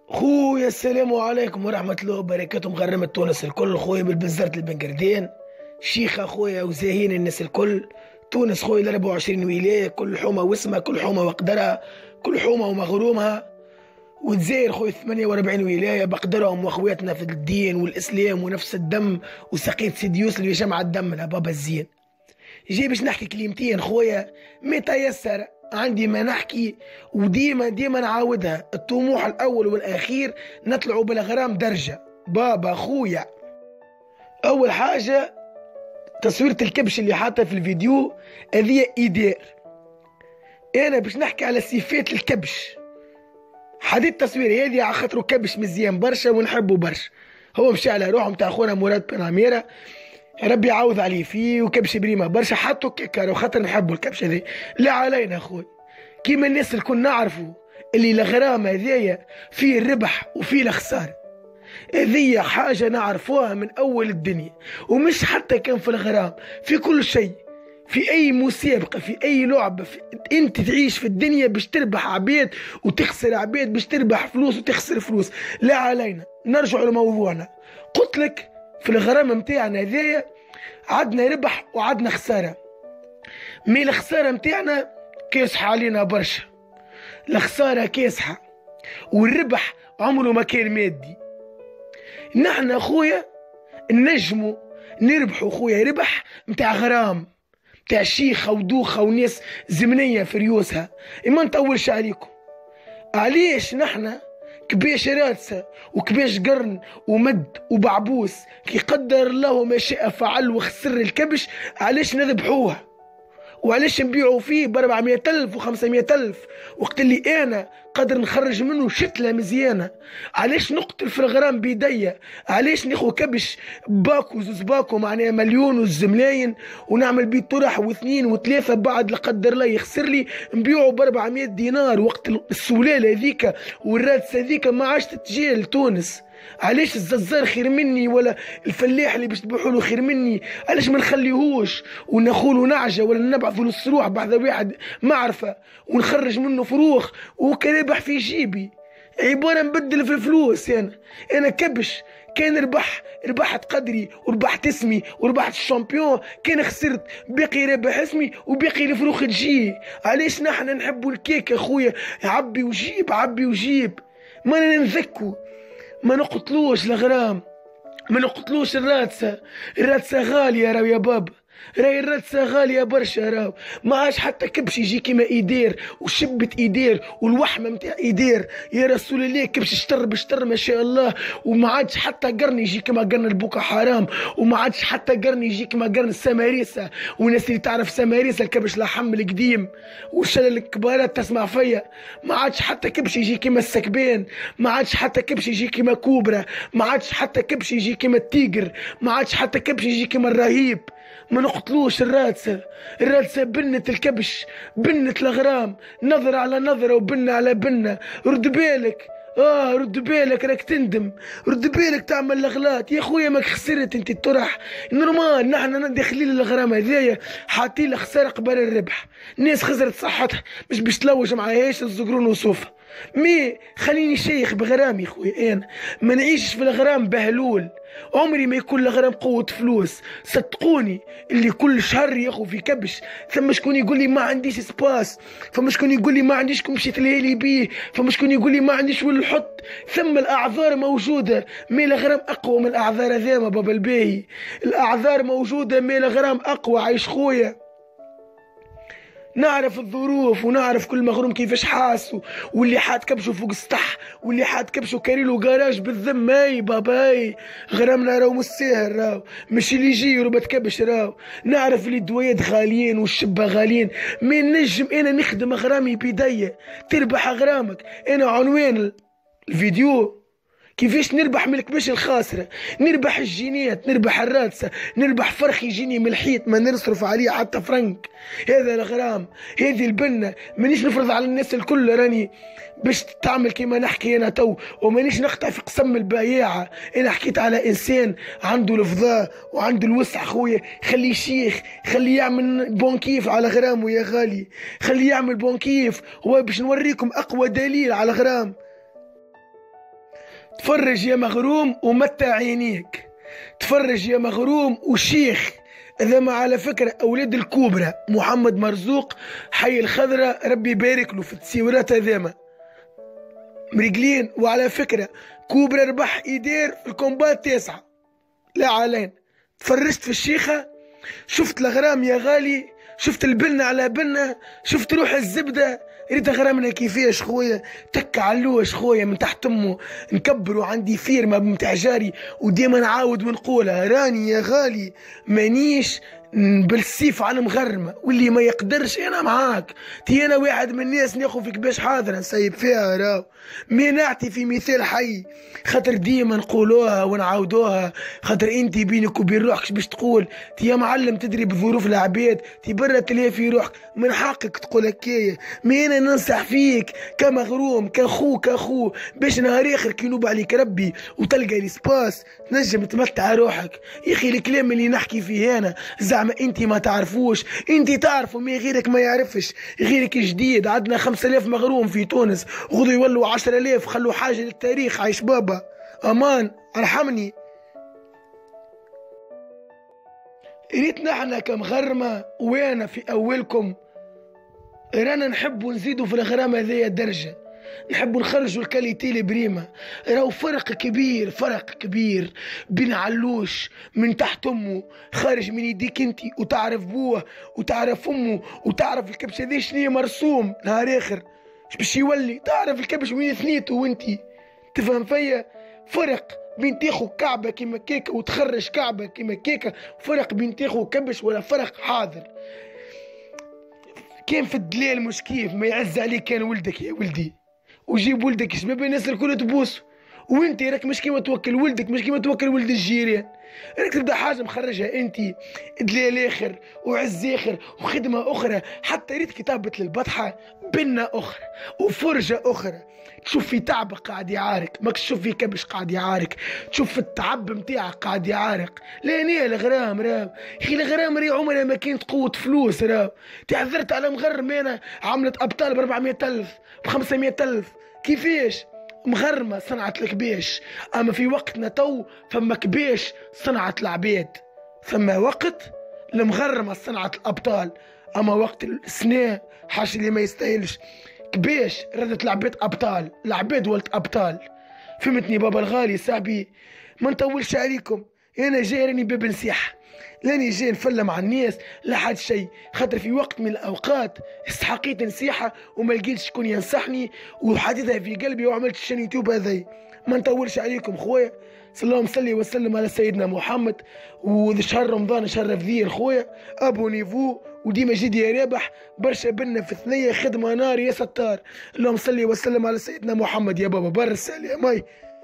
خويا السلام عليكم ورحمة الله وبركاته. مغرمة تونس الكل، خويا بالبزرت البنقردين، شيخة خويا وزاهين الناس الكل. تونس خويا 24 ولاية، كل حومة واسمها، كل حومة وقدرها، كل حومة ومغرومها. والجزائر خويا 48 ولاية بقدرهم، واخواتنا في الدين والإسلام ونفس الدم، وسقيت سيدي يوسف اللي جمع الدم من بابا الزين. جاي باش نحكي كلمتين خويا ما تيسر عندي ما نحكي، وديما نعاودها. الطموح الاول والاخير نطلعوا بالاغرام درجه. بابا خويا، اول حاجه تصويره الكبش اللي حاطها في الفيديو هذه ايدير. انا باش نحكي على صفات الكبش. حديث التصوير هذه على خاطر كبش مزيان برشا ونحبه برشا. هو مشى على روحه نتاع خونا مراد بن عميره، ربي يعوض عليه فيه، وكبش بريمه برشا حطوا كيكه وخاطر نحبوا الكبش هذي. لا علينا خويا، كيما الناس الكل نعرفوا اللي الغرام هذايا فيه الربح وفيه الخساره. هذيا حاجه نعرفوها من اول الدنيا، ومش حتى كان في الغرام، في كل شيء، في اي مسابقه، في اي لعبه، انت تعيش في الدنيا باش تربح عبيد وتخسر عبيد، باش تربح فلوس وتخسر فلوس. لا علينا، نرجع لموضوعنا. قلت لك في الغرام نتاعنا هذايا عدنا ربح وعدنا خساره. مي الخساره نتاعنا كاسحه علينا برشا، الخساره كاسحه، والربح عمره ما كان مادي. نحن خويا نجموا نربحوا خويا ربح نتاع غرام، نتاع شيخه ودوخه وناس زمنيه في ريوسها. اما نطولش عليكم، علاش نحن كباش رادسة وكباش قرن ومد وبعبوس كي قدر الله ما شاء فعل وخسر الكبش، علاش نذبحوها وعلاش نبيعوا فيه ب 400,000 و 500,000 وقت اللي انا قادر نخرج منه شتله مزيانه؟ علاش نقتل في الغرام بيديا؟ علاش ناخذ كبش باكو زوز باكو معناها مليون والزملاين ونعمل بيه طرح واثنين وثلاثه، بعد لا قدر الله يخسر لي نبيعه ب 400 دينار وقت السلاله هذيك والرادسه هذيك ما عادش تتجي لتونس؟ علاش الززار خير مني ولا الفلاح اللي باش تبيعوا له خير مني؟ علاش ما نخليهوش وناخذ نعجه ولا نبعثوا له السروح بعد واحد معرفه ونخرج منه فروخ وكربح في جيبي؟ عباره نبدل في الفلوس. انا كبش كان ربحت قدري وربحت اسمي وربحت الشامبيون، كان خسرت باقي رابح اسمي وباقي الفروخ تجي. علاش نحن نحبوا الكيك يا خويا؟ عبي وجيب عبي وجيب، ما نذكوا، ما نقتلوش الغرام، ما نقتلوش الرادسة. الرادسة غالية راهو يا بابا، راهي الرادسة غالية برشا راهو. ما عادش حتى كبش يجي كيما ايدير وشبة ايدير والوحمة متاع ايدير. يا رسول الله كبش شطر بشطر ما شاء الله. وما عادش حتى قرن يجي كيما قرن البوكا حرام، وما عادش حتى قرن يجي كيما قرن السماريسة. والناس اللي تعرف سماريسة الكبش لحم القديم والشلل الكبارات تسمع فيا. ما عادش حتى كبش يجي كيما السكبان، ما عادش حتى كبش يجي كيما كوبرا، ما عادش حتى كبش يجي كيما التيجر، ما عادش حتى كبش يجي كيما الرهيب. ما نقتلوش الرادسة. الرادسة بنت الكبش، بنت الغرام، نظرة على نظرة وبنة على بنة. رد بالك، رد بالك راك تندم، رد بالك تعمل الاغلاط يا خويا. ماك خسرت انت الطرح نورمال. نحن داخلين الغرام هذايا حاطين الخسارة قبل الربح. الناس خسرت صحتها مش باش تلوج معاهاش الزقرون وصوفها. مي خليني شيخ بغرامي خويا، انا ما نعيشش في الغرام بهلول. عمري ما يكون الغرام قوة فلوس، صدقوني. اللي كل شهر ياخذ في كبش، ثم شكون يقول لي ما عنديش سباس، فما شكون يقول لي ما عنديش كمشي تلهيلي بيه، فما شكون يقول لي ما عنديش وين نحط. ثم الاعذار موجودة، مي الغرام اقوى من الاعذار هذيما بابا الباهي. الاعذار موجودة مي الغرام اقوى. عايش خويا، نعرف الظروف ونعرف كل مغروم كيفاش حاس، واللي حاد كبشه فوق السطح واللي حاد كبشه كاريلو جراج بالذم. اي بابا اي غرامنا راهو مش ساهل، راهو مش اللي يجي يربط كبش. راهو نعرف اللي الدويات غاليين والشبه غاليين، ما نجم انا نخدم غرامي بيديا تربح غرامك. انا عنوان الفيديو كيفاش نربح من الكبش الخاسرة، نربح الجينات، نربح الرادسة، نربح فرخ يجيني من الحيط ما نصرف عليه حتى فرنك. هذا الغرام، هذه البنة. مانيش نفرض على الناس الكل راني باش تعمل كيما نحكي انا تو، ومانيش نقطع في قسم البياعة. انا حكيت على انسان عنده الفضاء وعنده الوسع خويا. خليه شيخ، خليه يعمل بونكيف على غرامه يا غالي، خليه يعمل بونكيف. هو باش نوريكم اقوى دليل على غرام. تفرج يا مغروم ومتع عينيك، تفرج يا مغروم وشيخ. إذا ما على فكرة أولاد الكوبرا محمد مرزوق حي الخضرة ربي يبارك له في التصويرات هذاما مريقلين. وعلى فكرة كوبرا ربح يدير في الكومبات 9 لا علين. تفرجت في الشيخة، شفت الغرام يا غالي، شفت البنة على بنة، شفت روح الزبدة. ريت غرامنا كيفاش خويا تك علوش خويا من تحت امه نكبروا. عندي فيرما بمتاع جاري وديما نعاود ونقولها، راني يا غالي مانيش بالسيف على مغرمه، واللي ما يقدرش انا معاك. تي انا واحد من الناس ناخذ فيك باش حاضر نسيب فيها راو. مي نعطي في مثال حي خاطر ديما نقولوها ونعاودوها، خاطر انت بينك وبين روحك باش تقول تي يا معلم تدري بظروف العباد، تي برا تلهي في روحك، من حقك تقول هكايا. مي انا ننصح فيك كمغروم كخو باش نهار اخر كي ينوب عليك ربي وتلقى لي سباس تنجم تمتع روحك. يا اخي الكلام اللي نحكي فيه انا زعما انت ما تعرفوش، انت تعرفوا مي غيرك ما يعرفش. غيرك جديد، عندنا 5000 مغروم في تونس، غدو يولوا 10,000. خلوا حاجه للتاريخ. عايش بابا امان ارحمني. ريت نحنا كمغرمه وانا في اولكم رانا نحبوا نزيدوا في الغرام هذايا درجه، نحبوا نخرجوا الكاليتي البريمة. راهو فرق كبير بين علوش من تحت امه خارج من يديك انت وتعرف بوه وتعرف امه وتعرف الكبش هذا شنيا مرسوم نهار اخر باش يولي، تعرف الكبش وين ثنيته وانتي تفهم فيا. فرق بين تاخو كعبه كيما كيكه وتخرج كعبه كيما كيكه، فرق بين تاخو كبش ولا فرق حاضر. كان في الدلال مش كيف ما يعز عليك كان ولدك يا ولدي، وجيب ولدك شباب الناس الكل تبوسه، وانت راك مش كيما توكل ولدك، مش كيما توكل ولد الجيران. راك تبدا حاجه مخرجها انت دلال اخر وعز اخر وخدمه اخرى. حتى ريت كتابه للبطحه بنه اخرى وفرجه اخرى. تشوف في تعبك قاعد يعارك، ماكش تشوف في كبش قاعد يعارك، تشوف في التعب نتاعك قاعد يعارك. لا نيا الغرام راو اخي الغرام ري عمرها ما كانت قوه فلوس راو. تعذرت على مغرم انا عملت ابطال ب 400,000 ب 500,000 كيفاش؟ مغرمة صنعت الكباش. أما في وقتنا تو فما كباش صنعت العباد، ثم وقت المغرمة صنعت الأبطال. أما وقت السنة حاش اللي ما يستاهلش كباش ردت العباد أبطال، العباد ولت أبطال. فهمتني بابا الغالي صاحبي؟ ما نطولش عليكم، أنا جاي راني باب نسيح، لاني جاي نفلم مع الناس لا حد شيء. خاطر في وقت من الاوقات استحقيت نصيحه وما لقيتش شكون ينصحني وحددها في قلبي وعملت الشان يوتيوب هذاي. ما نطولش عليكم خويا، اللهم صلي وسلم على سيدنا محمد. وشهر رمضان شهر فذير خويا، ابونيفو وديما جدي يا رابح. برشا بنا في ثنيه خدمه نار يا ستار. اللهم صلي وسلم على سيدنا محمد يا بابا. بر السلام.